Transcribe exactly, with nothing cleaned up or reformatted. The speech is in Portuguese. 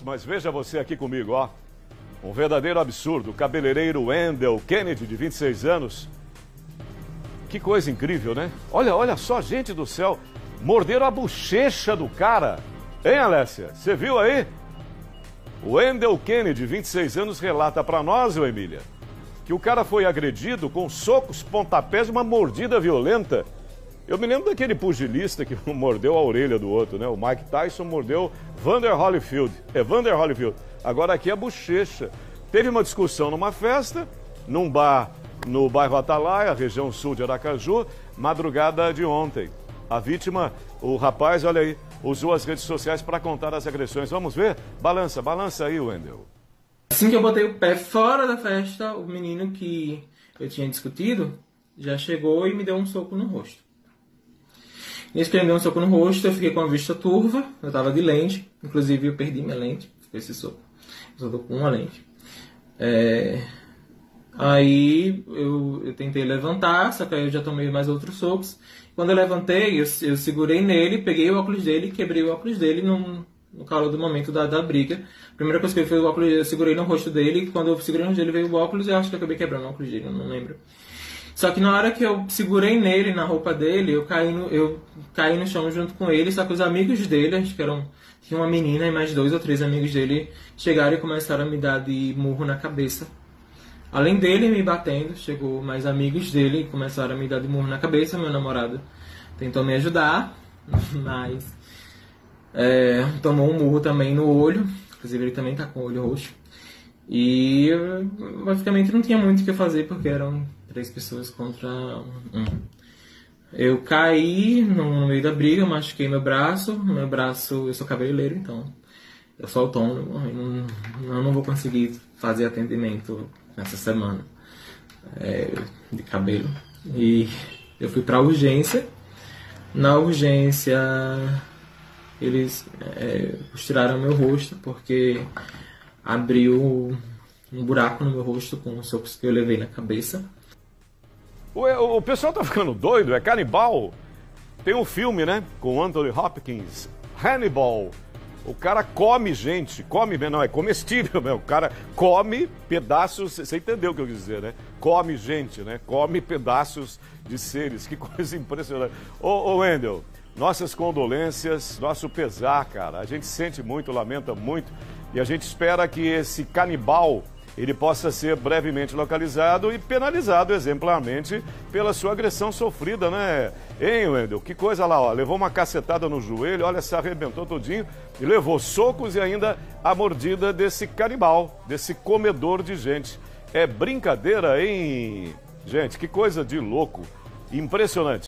Mas veja você aqui comigo, ó. Um verdadeiro absurdo. O cabeleireiro Wendell Kennedy, de vinte e seis anos. Que coisa incrível, né? Olha, olha só, gente do céu. Morderam a bochecha do cara. Hein, Alessia? Você viu aí? O Wendell Kennedy, de vinte e seis anos, relata pra nós, ô Emília, que o cara foi agredido com socos, pontapés e uma mordida violenta. Eu me lembro daquele pugilista que mordeu a orelha do outro, né? O Mike Tyson mordeu Vander Holyfield. É Vander Holyfield. Agora aqui é a bochecha. Teve uma discussão numa festa, num bar no bairro Atalaia, região sul de Aracaju, madrugada de ontem. A vítima, o rapaz, olha aí, usou as redes sociais para contar as agressões. Vamos ver? Balança, balança aí, Wendell. Assim que eu botei o pé fora da festa, o menino que eu tinha discutido já chegou e me deu um soco no rosto. Nesse que ele me deu um soco no rosto, eu fiquei com a vista turva, eu tava de lente, inclusive eu perdi minha lente, com esse soco. Eu só tô com uma lente. É... Aí eu, eu tentei levantar, só que aí eu já tomei mais outros socos. Quando eu levantei, eu, eu segurei nele, peguei o óculos dele e quebrei o óculos dele no, no calor do momento da, da briga. A primeira coisa que eu fiz, o óculos, eu segurei no rosto dele, e quando eu segurei no rosto dele veio o óculos, eu acho que eu acabei quebrando o óculos dele, eu não lembro. Só que na hora que eu segurei nele, na roupa dele, eu caí no, eu caí no chão junto com ele, só que os amigos dele, acho que eram, tinha uma menina e mais dois ou três amigos dele, chegaram e começaram a me dar de murro na cabeça. Além dele me batendo, chegou mais amigos dele e começaram a me dar de murro na cabeça. Meu namorado tentou me ajudar, mas é, tomou um murro também no olho, inclusive ele também tá com o olho roxo. E basicamente não tinha muito o que fazer porque eram três pessoas contra um. Eu caí no meio da briga, machuquei meu braço, meu braço, eu sou cabeleireiro, então eu sou autônomo, eu não, eu não vou conseguir fazer atendimento nessa semana é, de cabelo. E eu fui pra urgência. Na urgência eles é, costuraram meu rosto porque abriu um buraco no meu rosto com os socos que eu levei na cabeça. O, o pessoal tá ficando doido, é canibal. Tem um filme, né, com Anthony Hopkins, Hannibal. O cara come gente, come, não, é comestível, né? O cara come pedaços, você entendeu o que eu quis dizer, né? Come gente, né? Come pedaços de seres, que coisa impressionante. Ô, ô Wendell, nossas condolências, nosso pesar, cara. A gente sente muito, lamenta muito, e a gente espera que esse canibal, ele possa ser brevemente localizado e penalizado exemplarmente pela sua agressão sofrida, né? Hein, Wendell? Que coisa lá, ó. Levou uma cacetada no joelho, olha, se arrebentou todinho e levou socos e ainda a mordida desse canibal, desse comedor de gente. É brincadeira, hein? Gente, que coisa de louco. Impressionante.